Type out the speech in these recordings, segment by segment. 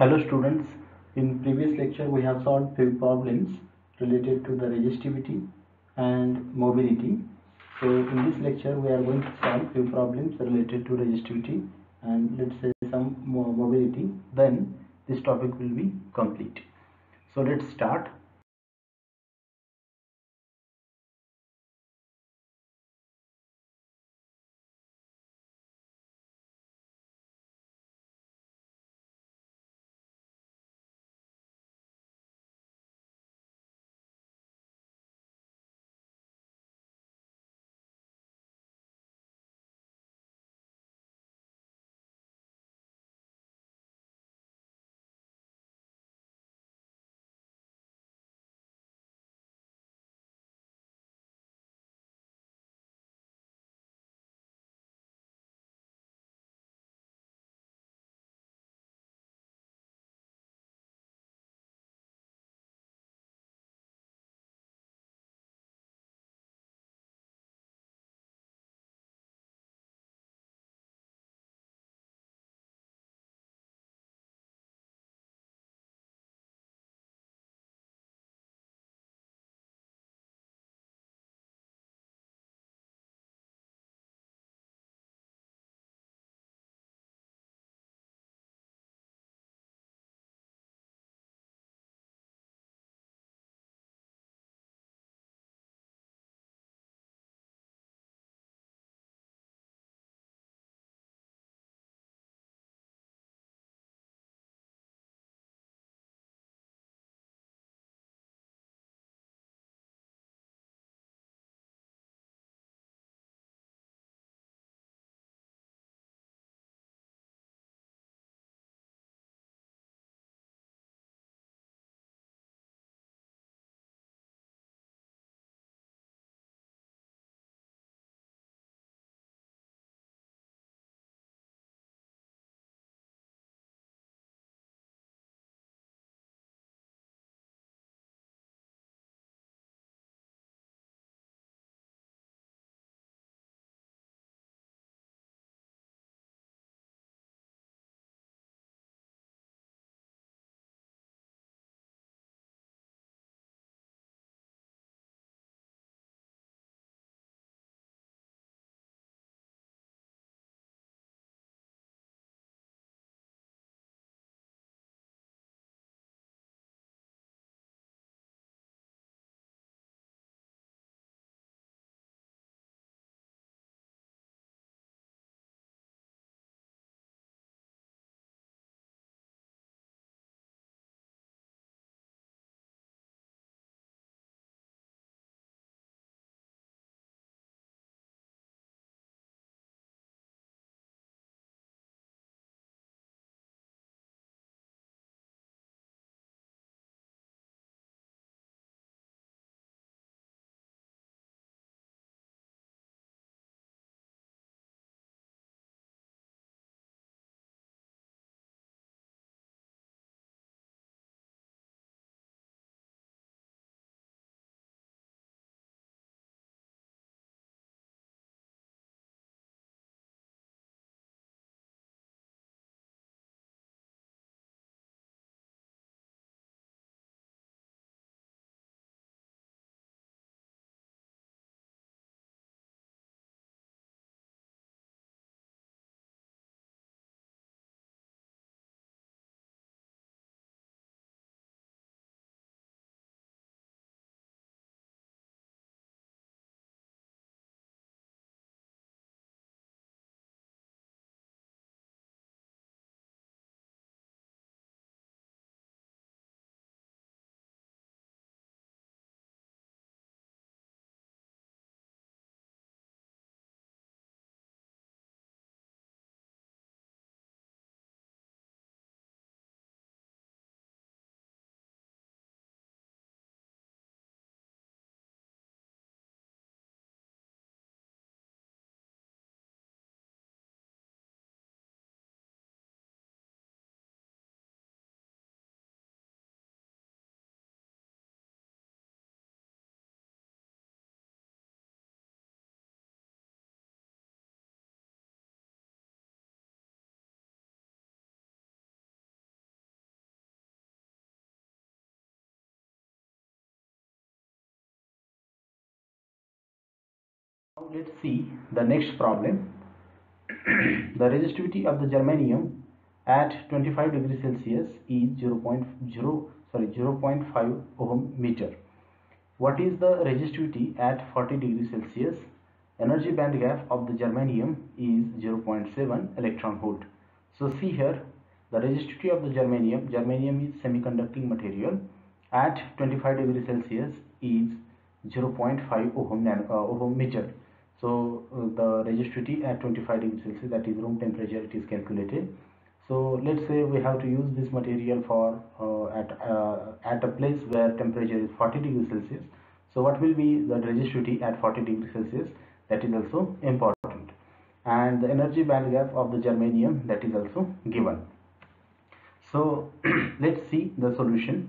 Hello students, in previous lecture we have solved few problems related to the resistivity and mobility. So in this lecture we are going to solve few problems related to resistivity and let's say some more mobility, then this topic will be complete. So let's start. let's see the next problem. The resistivity of the germanium at 25 degrees Celsius is 0 0.5 ohm meter. What is the resistivity at 40 degrees Celsius? Energy band gap of the germanium is 0.7 electron volt. So see here, the resistivity of the germanium is semiconducting material, at 25 degrees Celsius is 0.5 ohm meter. So the resistivity at 25 degrees Celsius, that is room temperature, it is calculated. So let's say we have to use this material for at a place where temperature is 40 degrees Celsius. So what will be the resistivity at 40 degrees Celsius? That is also important. And the energy band gap of the germanium, that is also given. So let's see the solution.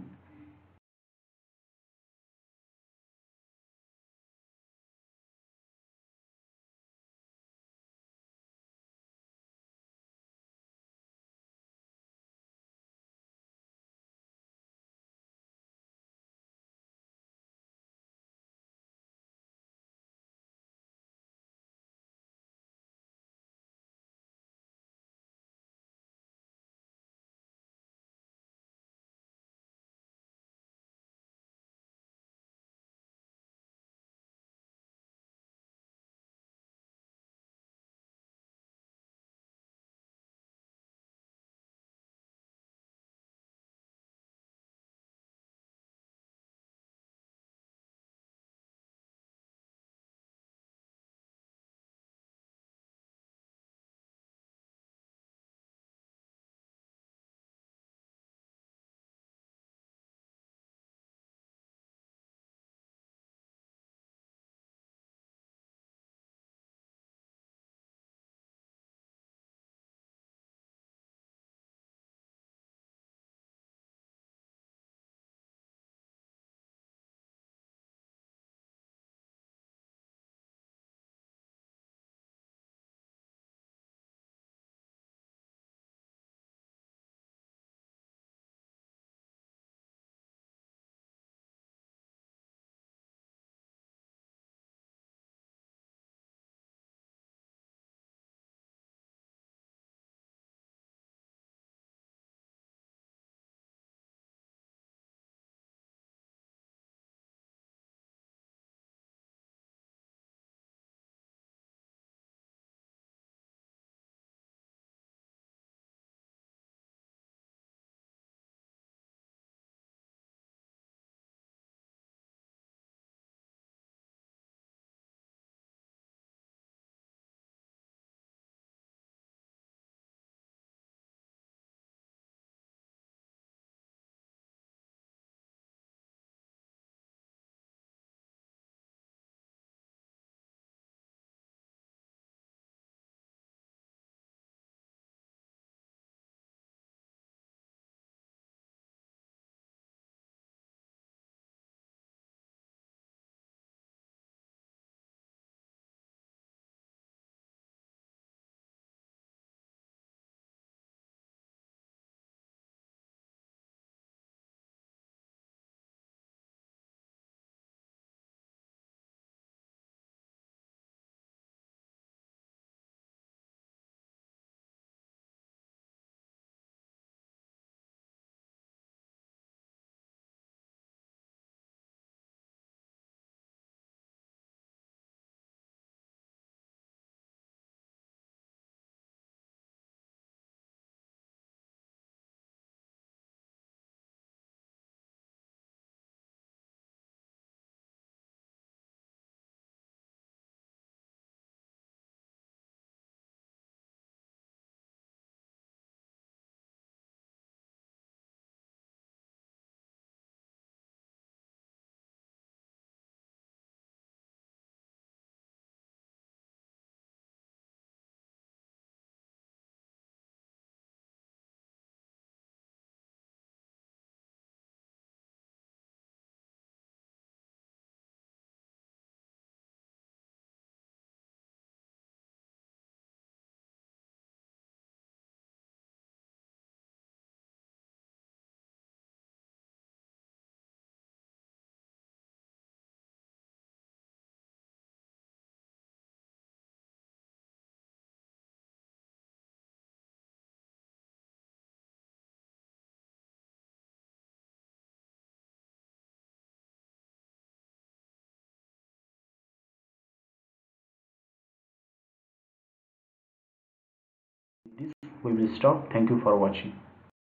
we will stop. Thank you for watching.